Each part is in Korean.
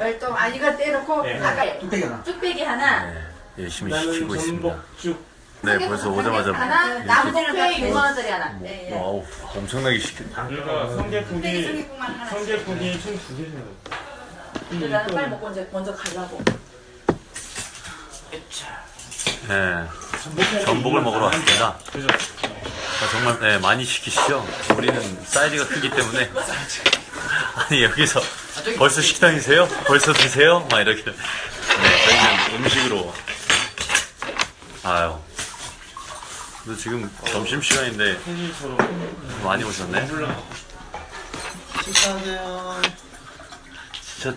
열동 아 이거 떼놓고 네. 아까 뚝배기 하나. 뚝배기 하나. 네, 열심히 시키고 있습니다. 전복죽. 네, 벌써 오자마자 하나 이렇게 나머지는 다 6만 원짜리 하나. 네, 예. 와우, 엄청나게 시켰네. 그러니까 뚝배기 성게국이 성게국만 하나. 성게국이 총 2개 생겼어. 나는 빨리 먹고 이제 먼저 가려고. 네, 전복을 먹으러 왔습니다. 그죠? 아, 정말 네, 많이 시키시죠? 우리는 사이즈가 크기 때문에 아니 여기서 벌써 식당이세요? 벌써 드세요? 막 이렇게 네, 저희는 음식으로 아유 근데 지금 점심시간인데 펜이처럼 많이 오셨네? 식사하세요. 진짜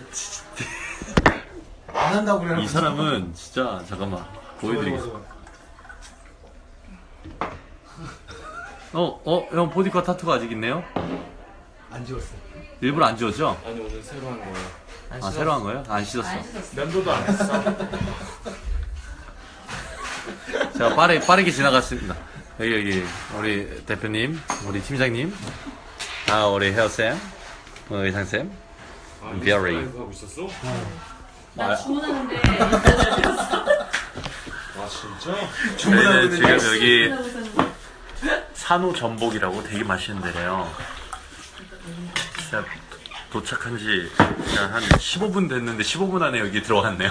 안 한다고 그래요. 이 사람은 진짜 잠깐만 보여드리겠습니다. 형 보디카 타투가 아직 있네요? 안 지웠어. 일부러 안 지웠죠? 아니 오늘 새로 한 거예요. 아 새로 한 거예요? 안 씻었어. 면도도 안 했어. 제가 빠르게 지나갔습니다. 여기 우리 대표님, 우리 팀장님, 아 우리 헤어쌤, 의상쌤, Very. 하고 있었어? 나 주문하는데. 아 진짜? 저희는 지금 여기 산호 전복이라고 되게 맛있는 데래요. 진짜 도착한 지 그냥 한 15분 됐는데 15분 안에 여기 들어왔네요.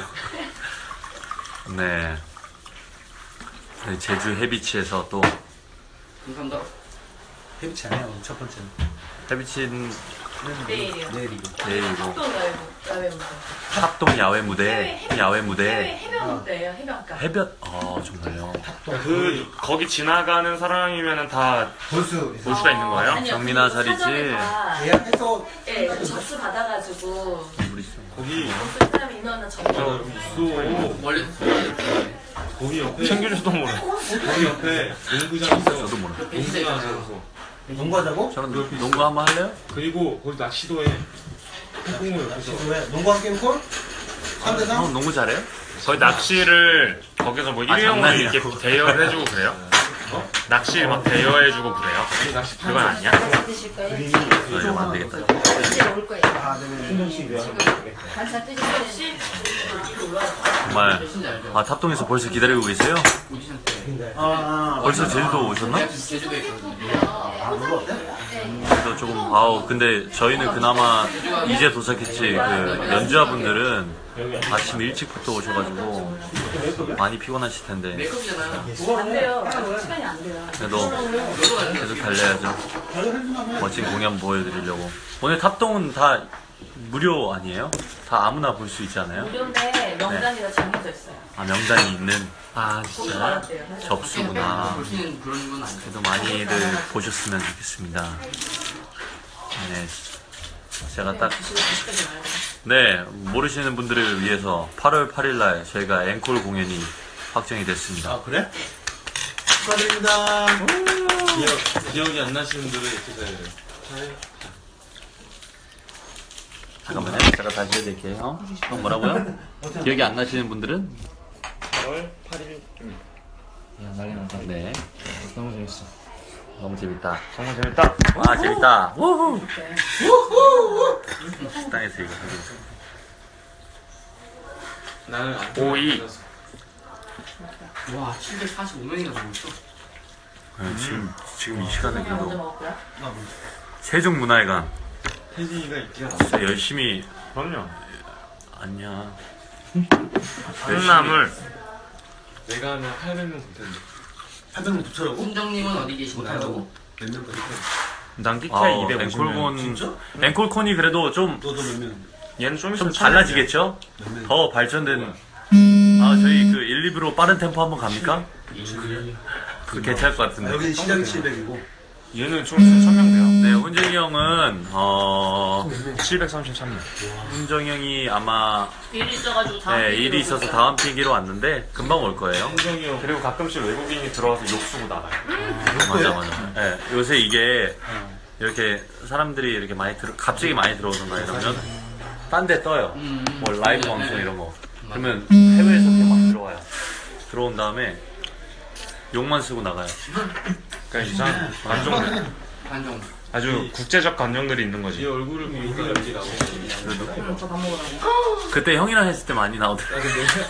네. 저희 제주 해비치에서 또 감사합니다. 해비치 아니야, 오늘 첫 번째는. 해비치는 내일이요. 내일이고. 내일이고 또 야외 무대. 합동 야외 무대, 야외 무대, 해변 무대예요. 해변가. 해변, 정말요. 그 거기 지나가는 사람이면은 다 볼 수 볼 수가 있는 거예요? 아니요, 경미나 그 자리지. 사전에 다, 예약해서 예, 접수 받아가지고 우리 있어. 거기 무슨 사람 인원은 저 정보. 있어. 원래 거기 옆에 챙겨줄지도 몰라. 거기 옆에 농구장 있어. 저도 몰라. 농구장 있어. 농구하자고? 저는 농구 한번 할래요? 그리고 거기 낚시도 해. 콩콩을 옆에서. 왜? 농구한 게임 콜? 3대3? 형 농구 잘해요? 거기 낚시를 거기서 뭐 일회용으로 장난이야. 이렇게 대여를 해주고 그래요? 낚시를 막 대여해주고 그래요? 그건 아니야? 반찬 드실 거예요? 아, 이거 안 되겠다. 이제 올 거예요. 아, 네네. 반찬 드실 거예요? 혹시? 정말 탑동에서 벌써 기다리고 계세요? 오디션 때 벌써 제주도 오셨나? 제주도에 있거든요. 아, 놀러 왔대? 그래서 조금 근데 저희는 그나마 이제 도착했지 그 연주자분들은 아침 일찍부터 오셔가지고 많이 피곤하실 텐데 메이크업이잖아요. 안 돼요. 시간이 안 돼요. 그래도 계속 달려야죠. 멋진 공연 보여드리려고. 오늘 탑동은 다 무료 아니에요? 다 아무나 볼 수 있잖아요. 무료인데 명단이 다 정해져 있어요. 아 명단이 있는 거기 진짜 받았대요. 사실. 접수구나. 볼 수 있는 그런 건 아니에요. 그래도 많이들 보셨으면 좋겠습니다. 네, 제가 딱 시간이 와야 돼요. 네, 모르시는 분들을 위해서 8월 8일날 저희가 앵콜 공연이 확정이 됐습니다. 아, 그래? 축하드립니다. 기억이 안 나시는 분들은 이렇게 돼요. 잠깐만요, 제가 다시 해드릴게요. 형 뭐라고요? 기억이 안 나시는 분들은? 8월 8일. 난리 났다. 네, 너무 재밌어. 너무 재밌다. 정말 재밌다. 와, 재밌다. 우후! 식당에서 이거 하고 있어. 나는 안 5-2. 와 745명이나 보고 있어. 네, 지금 이 시간에 그냥 먼저 그래도 먹었고요. 세종문화회관 혜진이가 있기가 진짜 열심히 그럼요. 아니야. 한남을 내가 하면 800명 볼 텐데. 800명 도착하고? 팀장님은 어디 계신가요? 몇명 거리? 난 끼케 아, 250명. 앵콜콘 진짜? 앵콜콘이 그래도 좀 너도 몇 명? 얘는 좀 좀 있으면 달라지겠죠? 몇 명? 더 발전된. 저희 그 1, 2부로 빠른 템포 한번 갑니까? 그 괜찮을 것 아, 같은데. 여기 시작이 700이고. 얘는 총 1000명 돼요. 네, 훈정이 형은 733명. 훈정이 형이 아마 일이 있어가지고 다음 네, 일이 일이 있어서 오고. 다음 피기로 왔는데 금방 올 거예요. 홍정이 형. 그리고 가끔씩 외국인이 들어와서 욕 쓰고 나가요. 맞아. 네, 요새 이게 이렇게 사람들이 이렇게 갑자기 많이 들어오거나 이러면 딴 데 떠요. 뭐 라이브 방송 이런 거. 그러면 해외에서 이렇게 막 들어와요. 들어온 다음에 욕만 쓰고 나가요. 그러니까 이상 반정돼. 반정. 아주 국제적 감정들이 있는 거지. 얼굴을 보니까 저밥 먹으라고. 그때 형이랑 했을 때 많이 나오더라고요.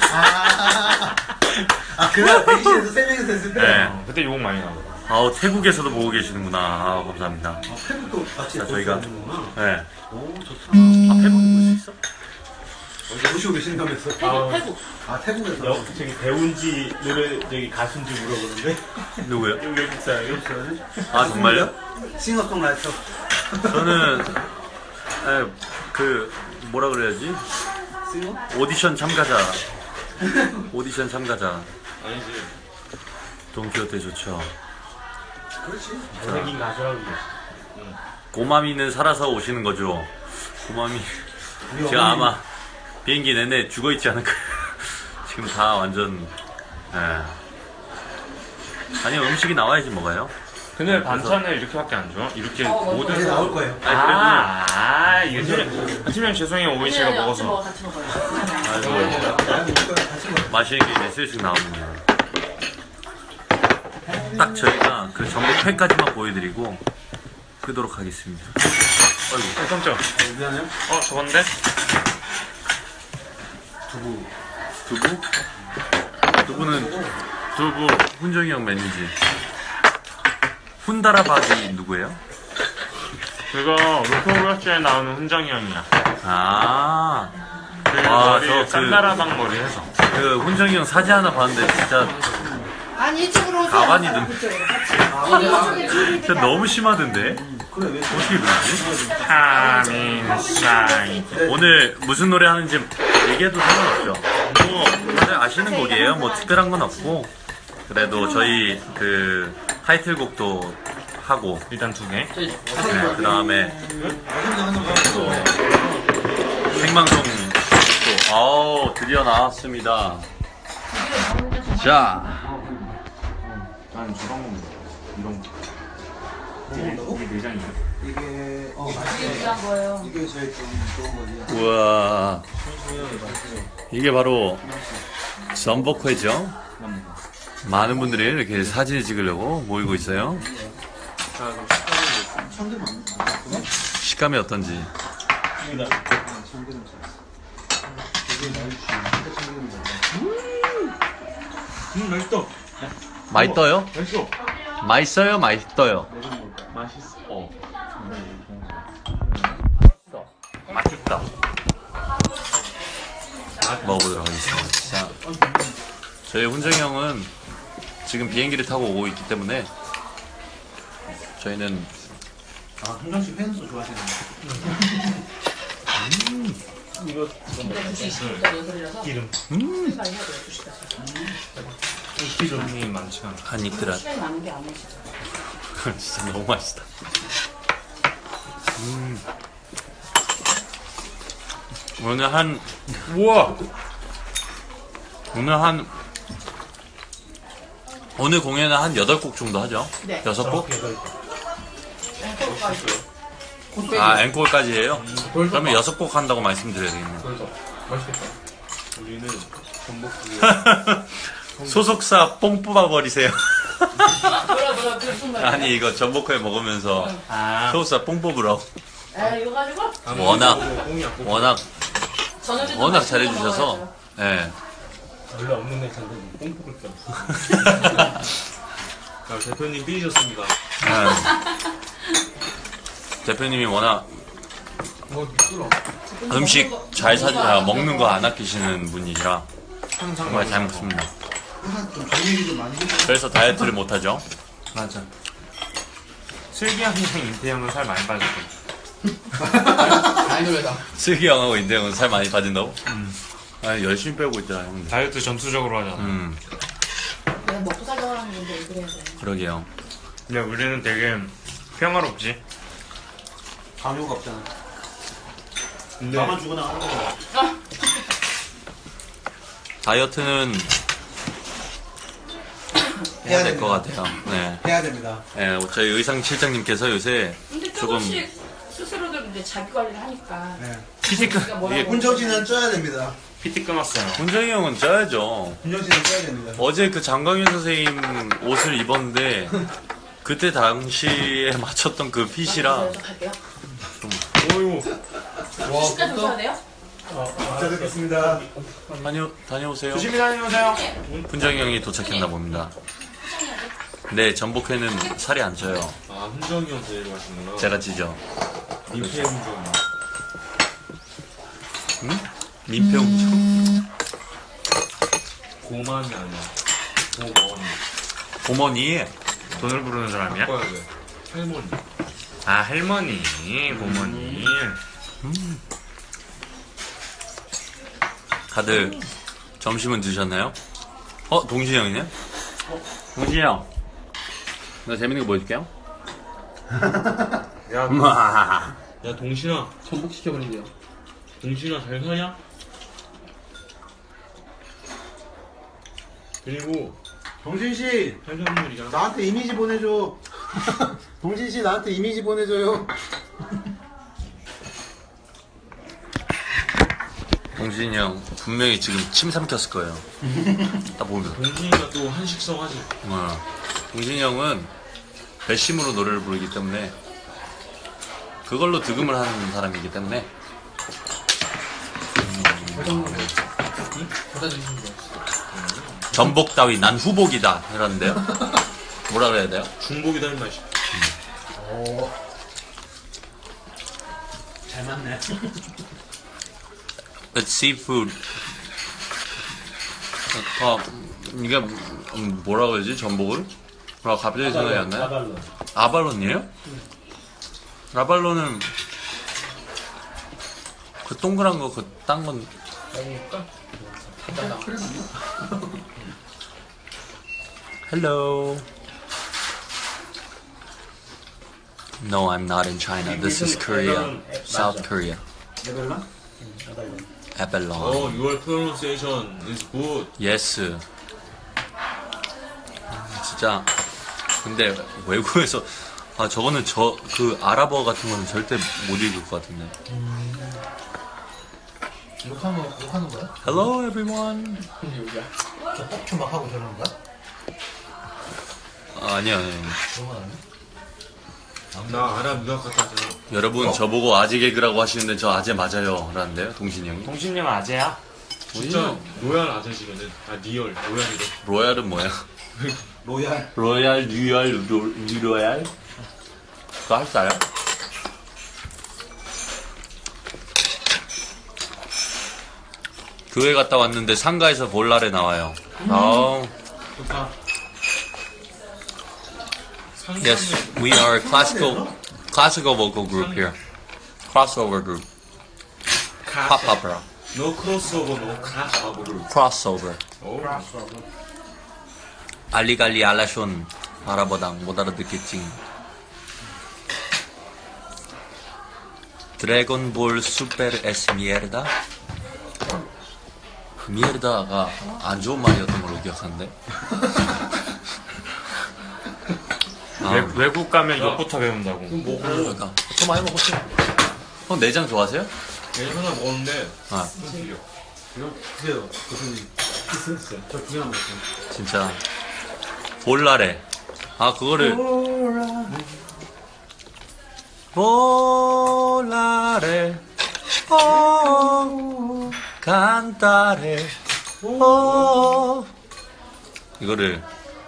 그날 대기실에서 3명이서 했을 때? 네. 그때 욕 많이 나고. 아우, 태국에서도 보고 계시는구나. 아, 감사합니다. 태국도 같이 자, 저희가. 보시는구나. 네. 오, 좋다. 아, 페북에 볼 수 있어? 어디 모시고 계신다면서? 태국. 아, 태국에서? 저기 배우인지 노래 저기 가수인지 물어보는데 누구요? 여기 외국 사람이 아, 정말요? 싱어송라이터. 저는, 뭐라 그래야지? 싱어? 오디션 참가자. 오디션 참가자. 아니지 돈키호테 좋죠. 그렇지. 잘생긴 가수라고 고마미는 살아서 오시는 거죠. 고마미. 제가 아마 비행기 내내 죽어 있지 않을까요? 지금 다 완전, 아니, 음식이 나와야지 먹어요. 근데 반찬을 이렇게밖에 안 줘? 이렇게 모든 이제 나올 거예요. 이게 팀장 죄송해요 오이 씨가 먹어서. 같이 먹어요. 같이 먹어. 맛있는 게 이제 슬슬 나오는데. 딱 저희가 그 전복 회까지만 보여드리고 끄도록 하겠습니다. 어이구 깜짝. 미안해요. 저건데? 두부는 두부 훈정이 형 매니지. 훈다라박이 누구예요? 그거 로토브러쉬에 나오는 훈정이 형이야. 아, 그 아, 머리 저 그- 깐다라방 머리 해서. 그 훈정이 형 사진 하나 봤는데 진짜 아니 이쪽으로 오세요. 가만히 든. 이쪽으로 같이. 진짜 너무 심하던데? 그래, 왜? 어떻게 그러지? 하민사이. 오늘 무슨 노래 하는지 얘기해도 상관없죠. 뭐 다들 아시는 곡이에요. 뭐 특별한 건 없고 그래도 저희 그 타이틀곡도 하고 일단 2개. 그 다음에 또 생방송 또 아우 드디어 나왔습니다. 자, 난 저런 거 이런 거. 이게 내장이야. 이게, 이게 중요한 거예요. 이게 제일 좋은 거지. 우와, 이게 바로 전복회죠. 많은 분들이 이렇게 사진을 찍으려고 모이고 있어요. 식감이 어떤지. 맛있어 맛있어요? 맛있어 맛있어요? 맛있어요? 맛있어 맛있다. 먹어보도록 하겠습니다. 자, 저희 훈정이 형은 지금 비행기를 타고 오고 있기 때문에 저희는 아, 흥정씨 팬도 좋아하시는 이거 근데 2시 20분까지 연설이라서 기름 많이 해야 돼요. 2시까지. 기름이 많지가 않아. 한 입들아. 시간이 많은 게 아니시죠. 진짜 너무 맛있다. 오늘 한 우와. 오늘 공연은 한 8곡 정도 하죠? 네. 6곡? 앵콜까지. 아, 앵콜까지 해요? 그러면 6곡 한다고 말씀드려야 되겠네요. 맛있겠다 우리는 전복 소속사 뽕 뽑아버리세요. 뭐라 그 순간. 아니, 이거 전복회 먹으면서 아. 소속사 뽕 뽑으라고. 에 이거 가지고 워낙 잘해주셔서, 예. 원래 없는 애 잔데 뽕 뽑을 줄 알았어 자, 대표님 삐지셨습니다 대표님이 워낙 뭐 미끄러 음식 잘 먹는 거 안 아끼시는 분이시라 정말 잘 먹습니다. 항상 좀 정리를 좀 많이 해주세요. 그래서 다이어트를 못하죠. 맞아. 슬기야 형이랑 인태형은 살 많이 빠졌고. 슬기 형하고 인대 형은 살 많이 빠진다고? 아, 열심히 빼고 있더라, 형들. 다이어트 전투적으로 하잖아. 내가 먹고 살려고 하는 건데 왜 그래야 돼. 그러게요. 근데 우리는 되게 평화롭지. 강요가 없잖아. 근데 나만 죽어나 하는 거야. 다이어트는 해야 될 것 같아요. 네. 해야 됩니다. 네, 저희 의상 실장님께서 요새 근데 조금 조금씩 스스로들 이제 자기 관리를 하니까. 네. 우리가 뭐라고 훈정씨는 쪄야 됩니다. PT 끊었어요. 훈정이 형은 쪄야죠. 훈정씨는 쪄야 됩니다. 어제 그 장광윤 선생님 옷을 입었는데 그때 당시에 맞췄던 그 핏이랑 저 갈게요. 어이구. 시까지 오셔야 돼요? 잘 뵙겠습니다. 다녀오세요. 조심히 다녀오세요. 훈정이 형이 도착했나 봅니다. 네, 전복회는 살이 안 쪄요. 아, 훈정이 형 데리고 가시는구나. 제가 찌죠. 민폐 훈정이. 응? 민폐 훈정? 고만이 아니야. 고먼. 고머니. 돈을 부르는 사람이야? 바꿔야 돼. 할머니. 아, 할머니, 고모니. 다들 점심은 드셨나요? 동진이 형이네? 동진이 형. 나 재밌는 거 보여줄게요. 야, 동신아. 전복시켜버린대요. 동신아, 잘 사냐? 그리고, 동진 씨, 팔자분들이잖아. 나한테 이미지 보내줘. 동진 씨, 나한테 이미지 보내줘요. 동진이 형 분명히 지금 침 삼켰을 거예요. 딱 보면. 동신이가 또 한식성 하지. 동진이 형은 배심으로 노래를 부르기 때문에 그걸로 득음을 하는 사람이기 때문에 갖다 주시면 돼요. 전복 따위 난 후복이다 이러는데요. 뭐라 그래야 돼요? 중복이다, 이 맛이. 잘 맞네. It's seafood. 이게 뭐라고 해야지 전복을? 갑자기 생각이 안 나요? 아발론이에요? 아발론은 그 동그란 거, 그 딴 건. Hello. No, I'm not in China. This is Korea, South Korea. 에벨라? Abalone. Oh, your pronunciation is good. Yes. 진짜. 근데 외국에서 저거는 그 아랍어 같은 거는 절대 못 읽을 것 같은데. 욕하는 거야? Hello everyone. 저 뻑추 막 하고 저러는 거야? 아니요. 그런 건 아니야? 나 아랍 유학 갔다 왔잖아. 여러분 저보고 아재 개그라고 하시는데 저 아재 맞아요 라는데요 동신이 형이. 동신님 아재야? 진짜 로얄 아저씨거든. 리얼 로얄이래. 로얄은 뭐야? 로얄. 로얄 뉴로얄 그거 할 줄 알아요? 교회 갔다 왔는데 상가에서 볼날에 나와요. 좋다. Yes, we are a classical vocal group here. Crossover group. Pop opera. No crossover, no crossover. Crossover. 오. 알리갈리 알라숀 바라보당 못 알아듣겠지. 드래곤볼 슈퍼 에스 미에르다? 미에르다가 안 좋은 말이었던 걸로 기억하는데. 외국 가면 욕부터 배운다고. 뭐 그러니까 더 많이 먹었어. 형 내장 좋아하세요? 내가 하나 먹었는데 아 생겨. 이거 드세요. 교수님. 있어요. 저 두 개만 먹었어요. 진짜 볼라레. 그거를 볼라레 간다레 이거를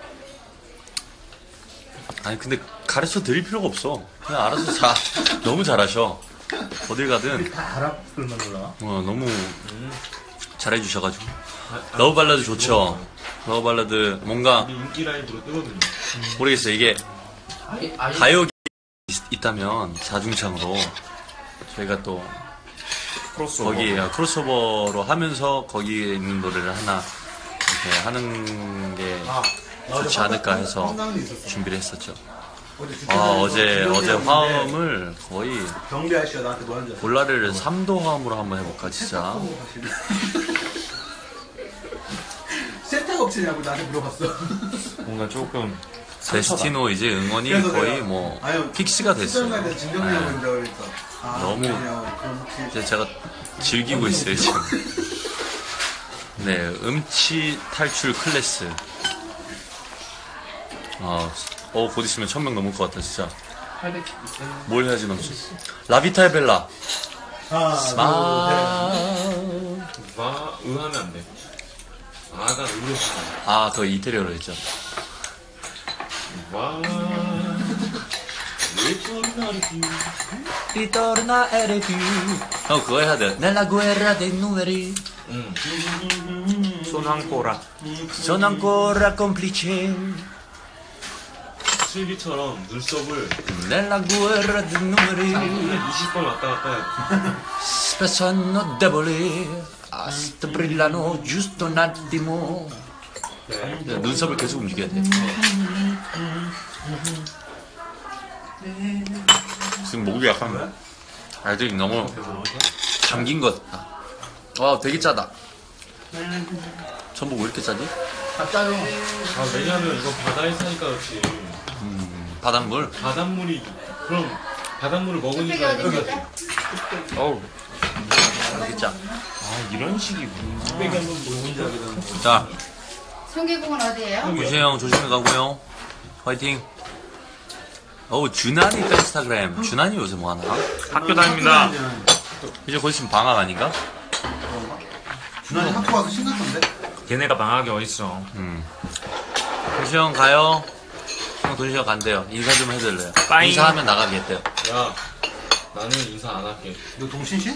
아니 근데 가르쳐 드릴 필요가 없어. 그냥 알아서 너무 잘하셔. 어딜 가든 다 아랍들만 올라와? 너무 잘해주셔가지고. 러브 발라드 좋죠. 러브 발라드 뭔가 우리 인기 라이브로 뜨거든요. 모르겠어요. 이게 아예 가요가 있다면 자중창으로 저희가 또 크로스오버. 거기 크로스오버로 하면서 거기에 있는 노래를 하나 이렇게 하는 게 좋지 않을까 해서 황당도 있었어. 준비를 했었죠. 어제 어제 화음을 거의 경비 아저씨가 나한테 뭐 하는지 알아? 볼라레를 3도 화음으로 한번 해볼까 진짜. 세탁업체냐고 나한테 물어봤어. 뭔가 조금 데스티노 이제 응원이 그래서 거의 내가, 뭐 아유, 픽스가 됐어요. 수정가에 진정하고 있다고 그러니까. 너무 그럼 혹시 이제 제가 즐기고 있어요 지금. 네, 음치 탈출 클래스. 곧 있으면 1000명 넘을 것 같다, 진짜. 800 있어요. 뭘 해야지 넘지? 라비타의 벨라. 하나, 둘, 셋. 의하면 안 돼. 아가 의로 아, 그거 이태리어로 했죠. 와. Ritorna ere più. 형 그거 해야 돼. Nella guerra dei numeri. 손 한 꼬라. Sono ancora complice. 슬기처럼 눈썹을 Nella guerra dei numeri. 20번 왔다 갔다 해야 돼. Spesso hanno deboli. Brillano giusto un attimo. 눈썹을 계속 움직여야 돼. 지금 목이 약간 아직 너무 잠긴 것 같다. 와, 되게 짜다. 전복 왜 이렇게 짜지? 가짜요. 아, 왜냐면 이거 바다에 사니까 그렇지. 바닷물. 바닷물이, 그럼 바닷물을 뚝배기 먹으니까 어디 이렇게 있을까? 어우. 되게 짜. 아, 이런 식이구나. 자, 성계공은 어디예요? 유세형 조심히 가고요. 화이팅. 어우, 준환이 또 인스타그램. 준환이 요새 뭐 하나? 학교 다닙니다. 이제 곧 있으면 방학 아닌가? 준환이 학교 와서 신났던데? 걔네가 방학이 어딨어. 도시형 가요. 형 도시형 간대요. 인사 좀 해드릴래요. 빠잉. 인사하면 나가겠대요. 야, 나는 인사 안 할게. 너 동신씨?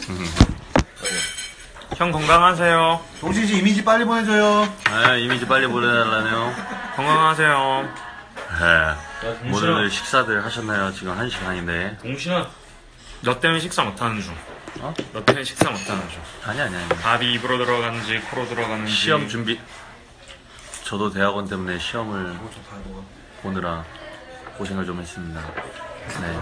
형 건강하세요. 동신씨 이미지 빨리 보내줘요. 네, 이미지 빨리 보내달라네요. 건강하세요. 네. 야, 모두들 식사들 하셨나요? 지금 1시간인데. 동신아. 너 때문에 식사 못하는 중. 어? 너 때문에 식사 못하는 중. 아니. 밥이 입으로 들어가는지 코로 들어가는지. 시험 준비. 저도 대학원 때문에 시험을 보느라 고생을 좀 했습니다. 네.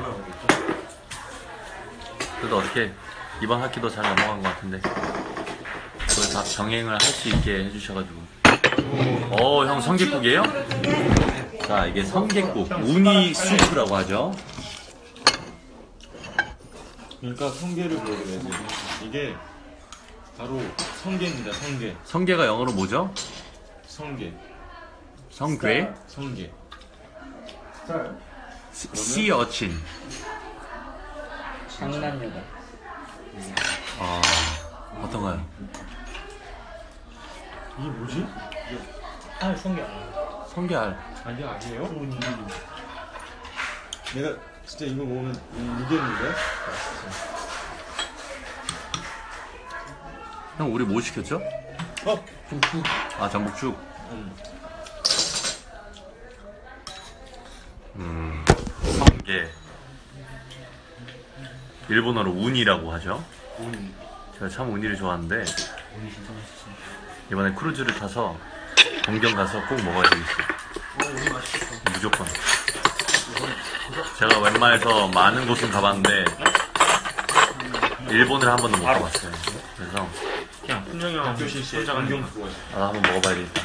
그래도 어떻게 이번 학기도 잘 넘어간 것 같은데. 그걸 다 병행을 할 수 있게 해주셔가지고. 형 성게국이에요? 자, 이게 성게국. 우니 수프라고 하죠. 그러니까 성게를 보여줘야지. 이게 바로 성게입니다, 성게. 성게가 영어로 뭐죠? 성게. 성괴? 성게. 씨 어친. 장난여다. 어떤가요? 이게 뭐지? 아, 성게. 성게알. 아니, 아니에요? 내가 진짜 이거 보면 이겠는데? 형, 우리 뭐 시켰죠? 전북. 아, 전복죽. 성게. 일본어로 운이라고 하죠. 제가 참 운이를 좋아하는데 이번에 크루즈를 타서 동경 가서 꼭 먹어야 되겠어요. 무조건. 제가 웬만해서 많은 곳은 가봤는데 일본을 한 번도 못 가봤어요. 그래서 그냥 훈영이 형 교실시에 혼자가 안경 는 쓰고 왔어. 한번 먹어봐야겠다.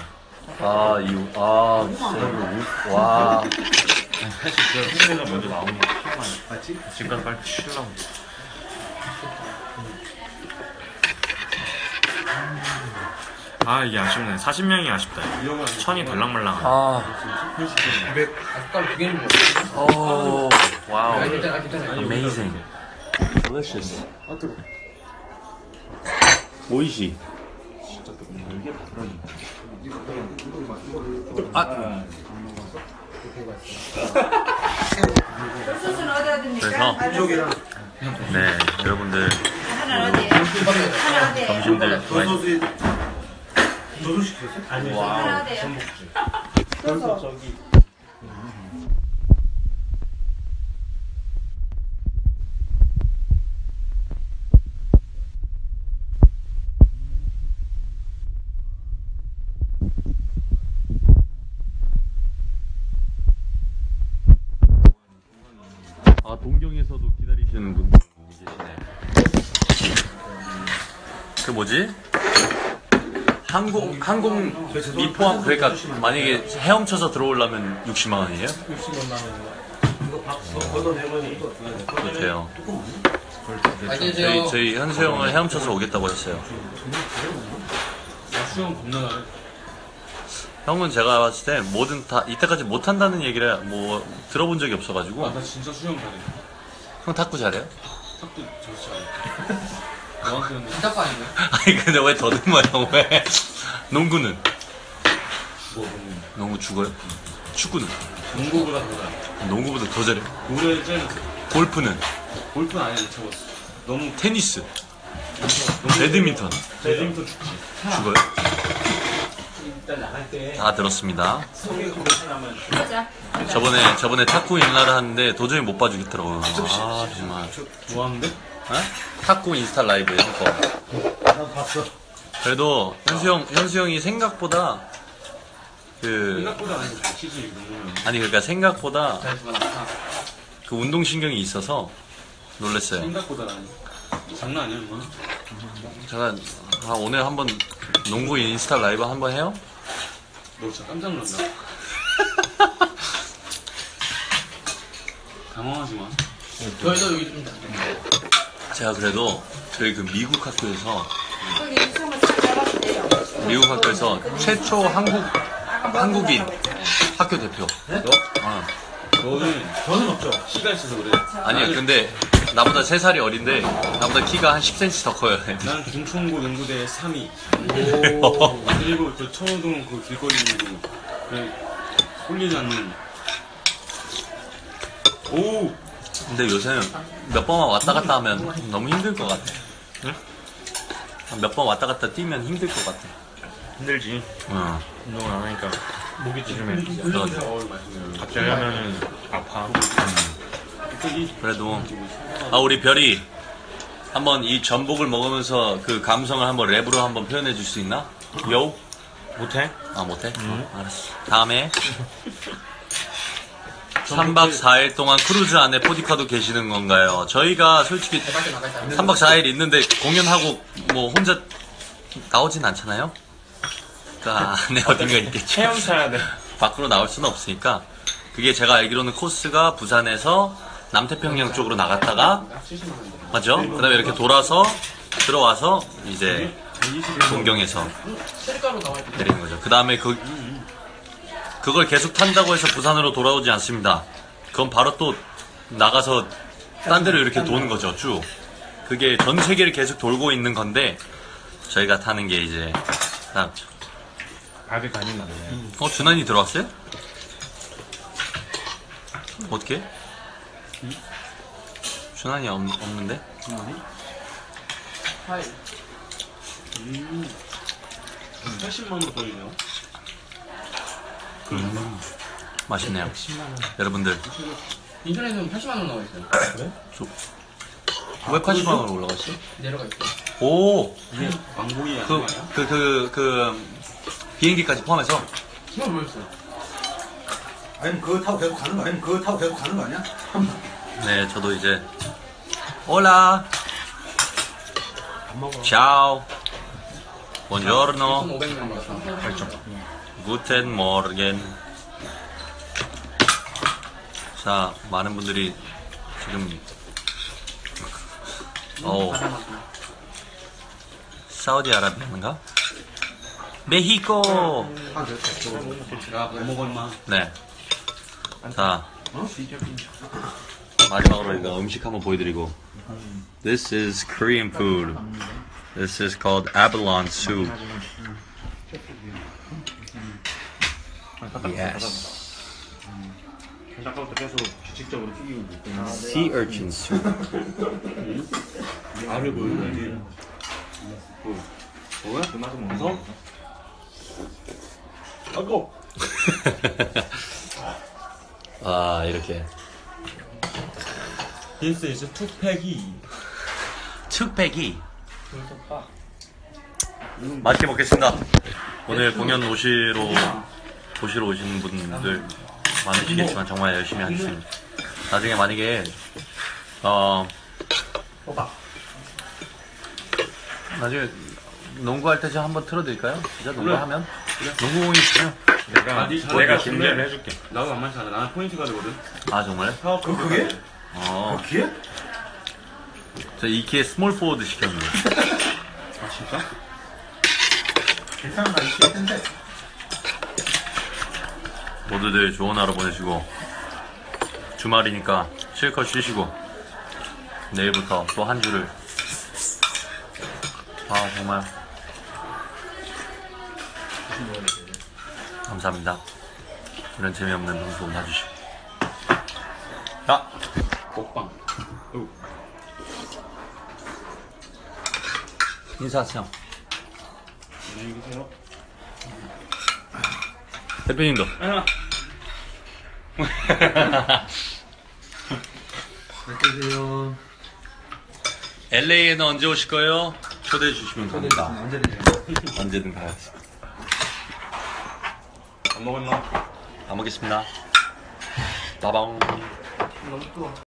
진짜 와. 사실 제가 훈영이가 먼저 나오는 거 맞지? 지금까지 빨리 치려고. 아, 이게 아쉽네. 40명이 아쉽다. 천이 달랑말랑하네. 아까 두 개는 뭐? 와우. 괜찮아. Amazing. Delicious. 오이시. 소스는 어디다 듭니까? 그래서 네, 여러분들 하나 어디에요? 하나 어디에요? 점심들 많이 소스 저도 시켰어요? 하나 어디에요? 소스. 동경에서도 기다리시는 분들이 계시네. 그 뭐지? 항공 이 포함, 그러니까 만약에 헤엄쳐서 들어오려면 60만 원이에요? 60만 원. 걷어내버리. 그렇대요. 안녕하세요. 저희 현수 형을 헤엄쳐서 오겠다고 했어요. 수영 겁나 나네. 형은 제가 봤을 때 뭐든 다 이때까지 못한다는 얘기를 뭐 들어본 적이 없어가지고. 나 진짜 수영 잘해. 형 탁구 잘해요? 탁구 저 잘해. 너한테는 진짜거 아닌가요? 아니 근데 왜 더듬어요? 왜? 농구는? 뭐 보면 농구 죽어요? 축구는? 농구보다 더 잘해. 농구보다 더 잘해. 노래 쟤는 골프는? 골프는 아니야 쳐봤어. 너무 테니스? 배드민턴? 배드민턴 죽지. 죽어요? 일단 나갈 때 다 들었습니다. 소개 괜찮으면 하자. 저번에 탁구 인라를 하는데 도저히 못 봐주겠더라고요. 아 정말. 뭐 하는데? 어? 탁구 인스타 라이브에 한 거. 난 봤어. 그래도 현수 형이 생각보다 그 생각보다 아니고 잘 치지 농구는. 아니 그러니까 생각보다 잘했지만 아까 그 운동 신경이 있어서 놀랬어요. 생각보다 아니. 장난 아니야 이거. 제가 오늘 한번 농구 인스타 라이브 한번 해요? 너 진짜 깜짝 놀란다. 당황하지 마. 저희도 여기 좀 제가 그래도 저희 그 미국 학교에서 거기 수영을 잘 잡아도 돼요. 미국 학교에서 최초 한국인 학교 대표. 너? 어. 너는 저는 없죠. 키가 있어서 그래. 아니야 근데 나보다 3살이 어린데 나보다 키가 한 10cm 더 커요. 난 중천고 농구대 3위. 오. 그리고 그 천호동 그 길거리도 그 홀리지 않는. 오. 근데 요새는 몇 번만 왔다 갔다 하면 너무 힘들 것 같아. 몇 번 왔다 갔다 뛰면 힘들 것 같아. 힘들지. 어. 운동을 안 하니까 목이 찌르면 어, 갑자기 하면은 아파. 그래도 우리 별이 한번 이 전복을 먹으면서 그 감성을 한번 랩으로 한번 표현해 줄 수 있나? 요? 못해? 아 못해? 알았어. 다음에 3박 4일 동안 크루즈 안에 포디카도 계시는 건가요? 저희가 솔직히 3박 4일 있는데 공연하고 뭐 혼자 나오진 않잖아요? 그러니까 안에 어딘가 있겠죠. 체험 사야 돼. 밖으로 나올 수는 없으니까 그게 제가 알기로는 코스가 부산에서 남태평양 쪽으로 나갔다가 맞죠? 그 다음에 이렇게 돌아서 들어와서 이제 동경에서 셀가로 나와 있고 내리는 거죠. 그 다음에 그걸 계속 탄다고 해서 부산으로 돌아오지 않습니다. 그건 바로 또 나가서 딴 데로 이렇게 도는 거죠, 쭉. 그게 전 세계를 계속 돌고 있는 건데 저희가 타는 게 이제 딱 밥이 간이 나네. 준환이 들어왔어요? 어떻게? 준환이 없는데? 파일 80만 원 벌리네요. 맛있네요. 여러분들 인터넷에는 80만 원 나와 있어요. 왜 80만 원으로 올라갔어? 내려가 있어요. 오! 이게 왕복이 아니야? 비행기까지 포함해서? 정말 모르겠어요. 아니면 그거 타고 계속 가는 거 아니면 그거 타고 계속 가는 거 아니야? 네, 저도 이제 올라 차오 buongiorno 1,500명 받았어. guten morgen. 자, 많은 분들이 지금 사우디아라비아인가? 메히코. 야, 뭐 먹을 마. 네. 자, 마지막으로 이거 음식 한번 보여드리고. This is Korean food. This is called abalone soup. Yes. 아까부터 계속 규칙적으로 튀기고 있고. Sea urchin soup. 알을 보여줘야지. 뭐야? 그 맛은 먹어서? 아고. 아, 이렇게. This is 투팩이. 특백이. 맛있게 먹겠습니다. 오늘 공연 보시러 오시는 분들 많으시겠지만 정말 열심히 하겠습니다. 나중에 만약에 나중에 농구할 때 좀 한번 틀어드릴까요? 진짜 농구하면? 농구공이 있어요. 내가 준비를 해줄게. 나도 안 많지 않아. 나는 포인트 가드거든. 아 정말? 그게? 그게? 저 이키에 스몰 포워드 시켰는데. 아 진짜? 괜찮은 거 있을 텐데. 모두들 좋은 하루 보내시고 주말이니까 실컷 쉬시고 내일부터 또 한 주를 정말 감사합니다. 이런 재미없는 방송 봐주시고 먹방. 인사하세요. 안녕히 계세요. 대표님도 안녕하세요. LA에는 언제 오실 거예요? 초대해 주시면 갑니다. 언제든지. 언제든 가야지. 안 먹었나? 다 먹겠습니다. 따봉. 너무 뜨거워.